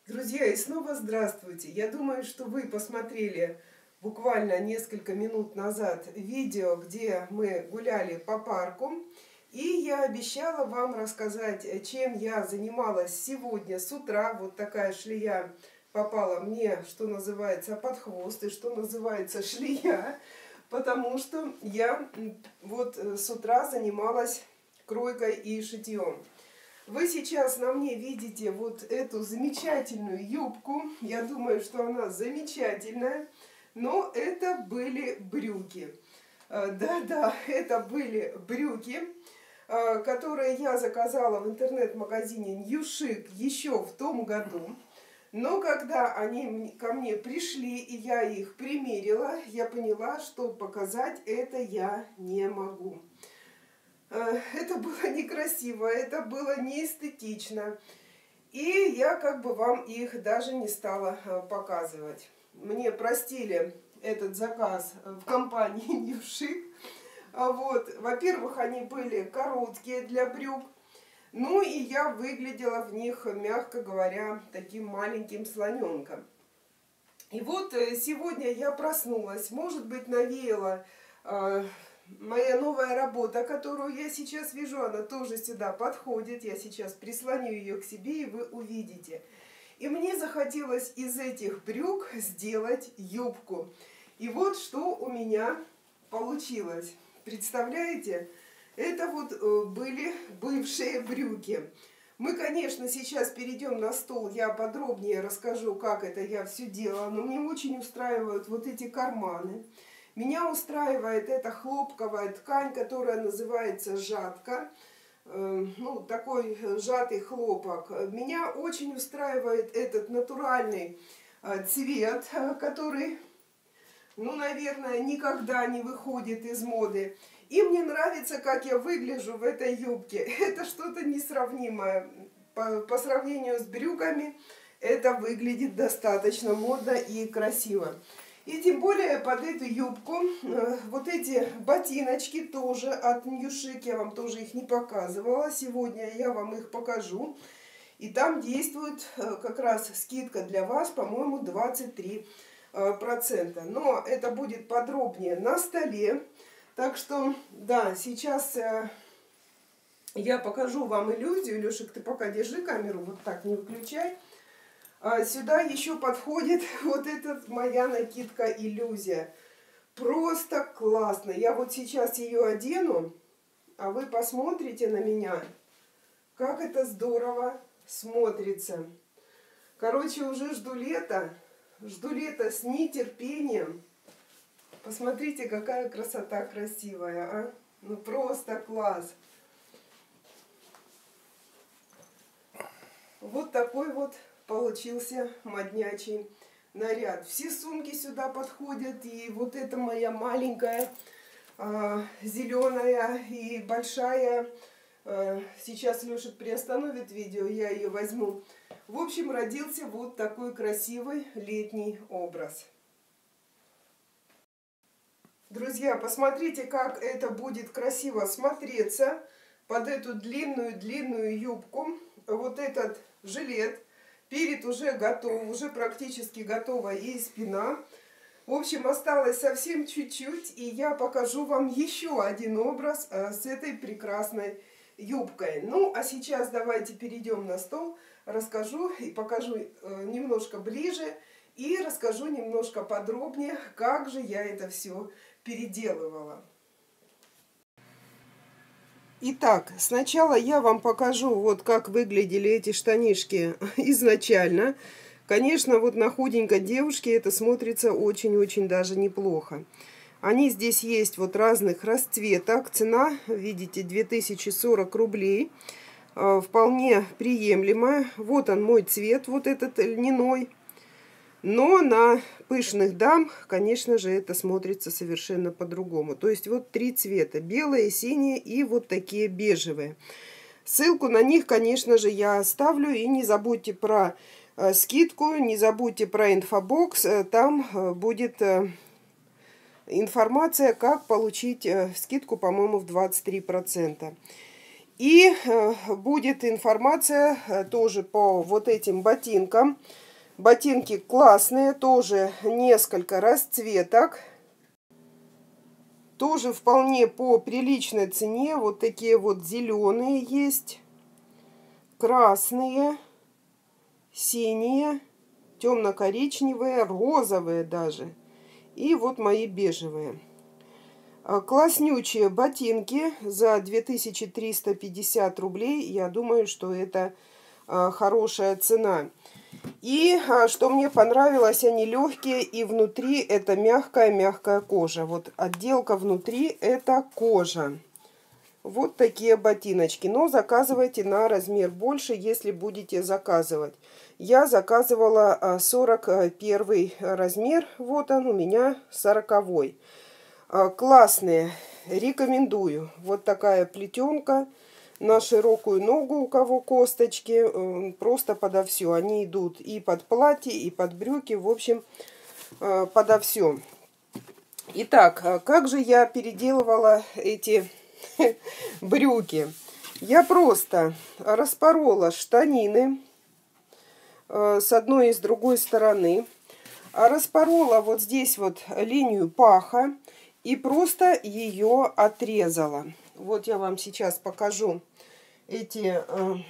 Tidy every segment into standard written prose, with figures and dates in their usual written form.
Друзья, и снова здравствуйте. Я думаю, что вы посмотрели буквально несколько минут назад видео, где мы гуляли по парку. И я обещала вам рассказать, чем я занималась сегодня с утра. Вот такая шлея попала мне, что называется, под хвост и что называется шлея. Потому что я вот с утра занималась кройкой и шитьем. Вы сейчас на мне видите вот эту замечательную юбку. Я думаю, что она замечательная. Но это были брюки. Да-да, это были брюки, которые я заказала в интернет-магазине Ньюшик еще в том году. Но когда они ко мне пришли, и я их примерила, я поняла, что показать это я не могу. Это было некрасиво, это было неэстетично. И я как бы вам их даже не стала показывать. Мне простили этот заказ в компании Ньюшик. Вот. Во-первых, они были короткие для брюк. Ну и я выглядела в них, мягко говоря, таким маленьким слоненком. И вот сегодня я проснулась, может быть, навеяла моя новая работа, которую я сейчас вижу, она тоже сюда подходит. Я сейчас прислоню ее к себе, и вы увидите. И мне захотелось из этих брюк сделать юбку. И вот что у меня получилось. Представляете? Это вот были бывшие брюки. Мы, конечно, сейчас перейдем на стол, я подробнее расскажу, как это я все делала. Но мне очень устраивают вот эти карманы. Меня устраивает эта хлопковая ткань, которая называется жатка. Ну, такой сжатый хлопок. Меня очень устраивает этот натуральный цвет, который, ну, наверное, никогда не выходит из моды. И мне нравится, как я выгляжу в этой юбке. Это что-то несравнимое. По сравнению с брюками это выглядит достаточно модно и красиво. И тем более под эту юбку вот эти ботиночки тоже от Ньюшик. Я вам тоже их не показывала. Сегодня я вам их покажу. И там действует как раз скидка для вас, по-моему, 23%. Но это будет подробнее на столе. Так что, да, сейчас я покажу вам иллюзию. Лешик, ты пока держи камеру, вот так, не выключай. Сюда еще подходит вот эта моя накидка иллюзия. Просто классно. Я вот сейчас ее одену, а вы посмотрите на меня, как это здорово смотрится. Короче, уже жду лета с нетерпением. Посмотрите, какая красота красивая, а? Ну просто класс. Вот такой вот получился моднячий наряд. Все сумки сюда подходят. И вот эта моя маленькая, зеленая и большая. Сейчас Лешек приостановит видео, я ее возьму. В общем, родился вот такой красивый летний образ. Друзья, посмотрите, как это будет красиво смотреться под эту длинную юбку. Вот этот жилет. Перед уже готов, уже практически готова и спина. В общем, осталось совсем чуть-чуть, и я покажу вам еще один образ с этой прекрасной юбкой. Ну, а сейчас давайте перейдем на стол, расскажу и покажу немножко ближе, и расскажу немножко подробнее, как же я это все переделывала. Итак, сначала я вам покажу, вот как выглядели эти штанишки изначально. Конечно, вот на худенькой девушке это смотрится очень-очень даже неплохо. Они здесь есть вот разных расцветок. Цена, видите, 2040 рублей. Вполне приемлемая. Вот он мой цвет, вот этот льняной. Но на пышных дам, конечно же, это смотрится совершенно по-другому. То есть вот три цвета. Белые, синие и вот такие бежевые. Ссылку на них, конечно же, я оставлю. И не забудьте про скидку, не забудьте про инфобокс. Там будет информация, как получить скидку, по-моему, в 23%. И будет информация тоже по вот этим ботинкам. Ботинки классные, тоже несколько расцветок. Тоже вполне по приличной цене. Вот такие вот зеленые есть, красные, синие, темно-коричневые, розовые даже. И вот мои бежевые. Класснючие ботинки за 2350 рублей. Я думаю, что это хорошая цена. И что мне понравилось, они легкие, и внутри это мягкая кожа. Вот отделка внутри это кожа. Вот такие ботиночки. Но заказывайте на размер больше, если будете заказывать. Я заказывала 41 размер. Вот он у меня 40. Классные. Рекомендую. Вот такая плетенка. На широкую ногу, у кого косточки, просто подо все. Они идут и под платье, и под брюки, в общем, подо все. Итак, как же я переделывала эти брюки? Я просто распорола штанины с одной и с другой стороны. Распорола вот здесь вот линию паха и просто ее отрезала. Вот я вам сейчас покажу эти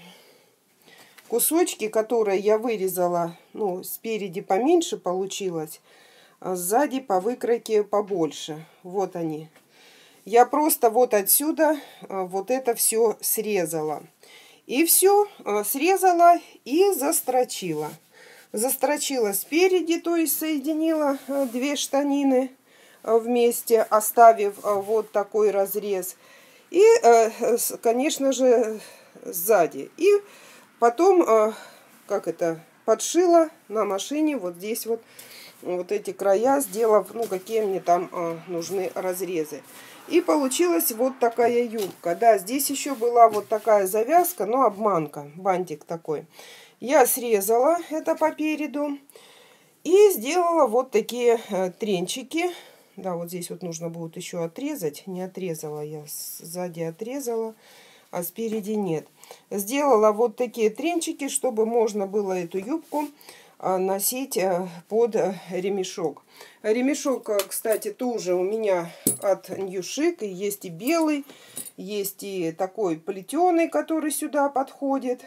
кусочки, которые я вырезала. Ну, спереди поменьше получилось, а сзади по выкройке побольше. Вот они. Я просто вот отсюда вот это все срезала. И все срезала и застрочила. Застрочила спереди, то есть соединила две штанины вместе, оставив вот такой разрез. И, конечно же, сзади. И потом, как это, подшила на машине вот здесь вот эти края, сделав, ну, какие мне там нужны разрезы. И получилась вот такая юбка. Да, здесь еще была вот такая завязка, но обманка, бантик такой. Я срезала это попереду и сделала вот такие тренчики. Да, вот здесь вот нужно будет еще отрезать. Не отрезала я, сзади отрезала, а спереди нет. Сделала вот такие тренчики, чтобы можно было эту юбку носить под ремешок. Ремешок, кстати, тоже у меня от New Chic. Есть и белый, есть и такой плетеный, который сюда подходит.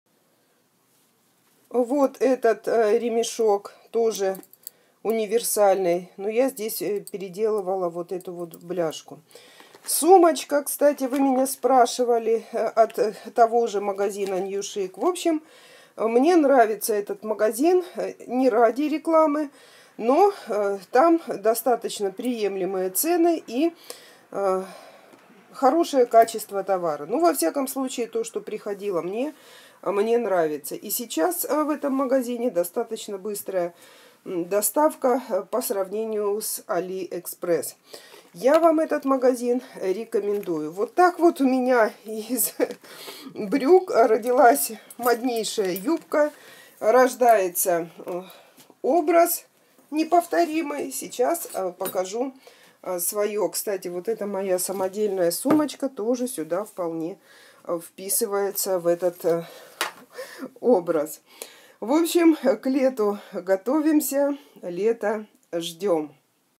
Вот этот ремешок тоже универсальный. Но я здесь переделывала вот эту вот бляшку. Сумочка, кстати, вы меня спрашивали, от того же магазина New Chic. В общем, мне нравится этот магазин не ради рекламы, но там достаточно приемлемые цены и хорошее качество товара. Ну, во всяком случае, то, что приходило мне нравится. И сейчас в этом магазине достаточно быстрая доставка по сравнению с AliExpress. Я вам этот магазин рекомендую. Вот так вот у меня из брюк родилась моднейшая юбка. Рождается образ неповторимый. Сейчас покажу свое. Кстати, вот эта моя самодельная сумочка тоже сюда вполне вписывается в этот образ. В общем, к лету готовимся, лето ждем.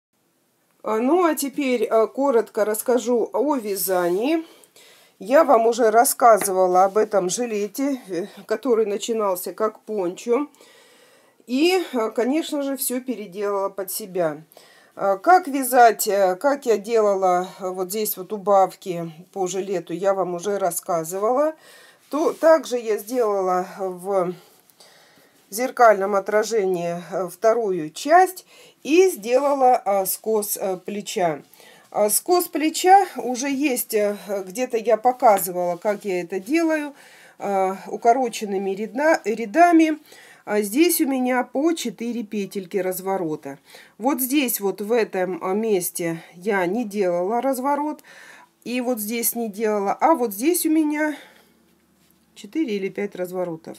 Ну, а теперь коротко расскажу о вязании. Я вам уже рассказывала об этом жилете, который начинался как пончо. И, конечно же, все переделала под себя. Как вязать, как я делала вот здесь вот убавки по жилету, я вам уже рассказывала. Также я сделала в зеркальном отражении вторую часть и сделала скос плеча. Скос плеча уже есть, где-то я показывала, как я это делаю, укороченными рядами. Здесь у меня по 4 петельки разворота. Вот здесь вот в этом месте я не делала разворот. И вот здесь не делала. А вот здесь у меня 4 или 5 разворотов.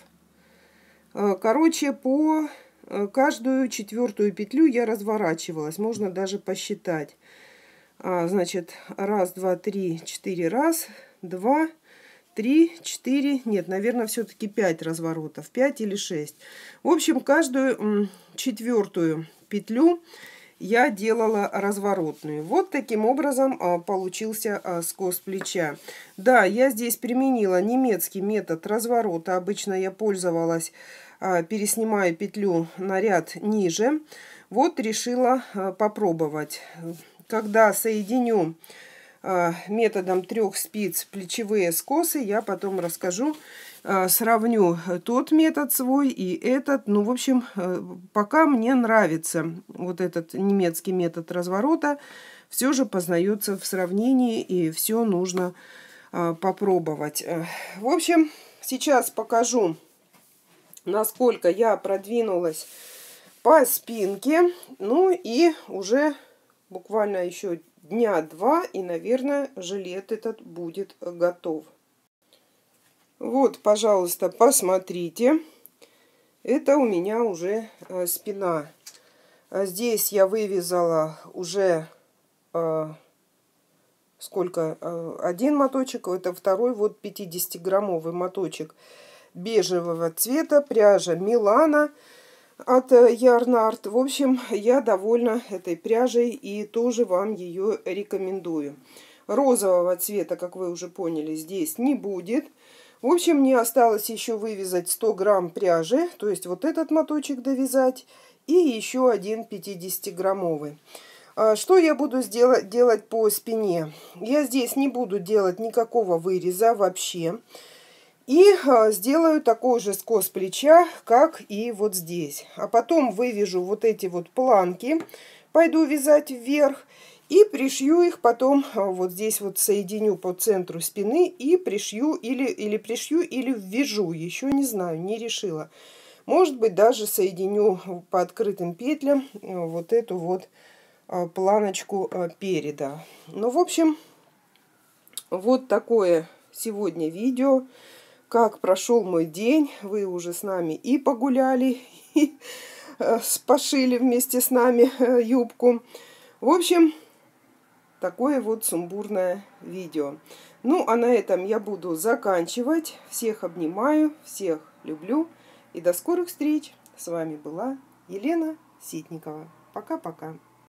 Короче, по каждую 4-ю петлю я разворачивалась. Можно даже посчитать. Значит, 1, 2, 3, 4. 1, 2, 3, 4, нет, наверное, все-таки 5 разворотов, 5 или 6. В общем, каждую четвертую петлю я делала разворотную. Вот таким образом получился скос плеча. Да, я здесь применила немецкий метод разворота. Обычно я пользовалась, переснимая петлю на ряд ниже. Вот решила попробовать. Когда соединю методом 3 спиц плечевые скосы, я потом расскажу, сравню тот метод свой и этот. Ну, в общем, пока мне нравится вот этот немецкий метод разворота, все же познается в сравнении, и все нужно попробовать. В общем, сейчас покажу, насколько я продвинулась по спинке. Ну и уже буквально еще дня 2, и, наверное, жилет этот будет готов. Вот, пожалуйста, посмотрите. Это у меня уже спина. Здесь я вывязала уже сколько? Один моточек, это второй, вот 50-граммовый моточек бежевого цвета, пряжа Милана от Ярнард. В общем, я довольна этой пряжей и тоже вам ее рекомендую. Розового цвета, как вы уже поняли, здесь не будет. В общем, мне осталось еще вывязать 100 грамм пряжи, то есть вот этот моточек довязать и еще один 50-граммовый. Что я буду делать по спине? Я здесь не буду делать никакого выреза вообще. И сделаю такой же скос плеча, как и вот здесь. А потом вывяжу вот эти вот планки, пойду вязать вверх. И пришью их потом, вот здесь вот соединю по центру спины и пришью или пришью, или ввяжу. Еще не знаю, не решила. Может быть, даже соединю по открытым петлям вот эту вот планочку переда. Ну, в общем, вот такое сегодня видео. Как прошел мой день. Вы уже с нами и погуляли, и пошили вместе с нами юбку. В общем, такое вот сумбурное видео. Ну, а на этом я буду заканчивать. Всех обнимаю, всех люблю. И до скорых встреч. С вами была Елена Ситникова. Пока-пока.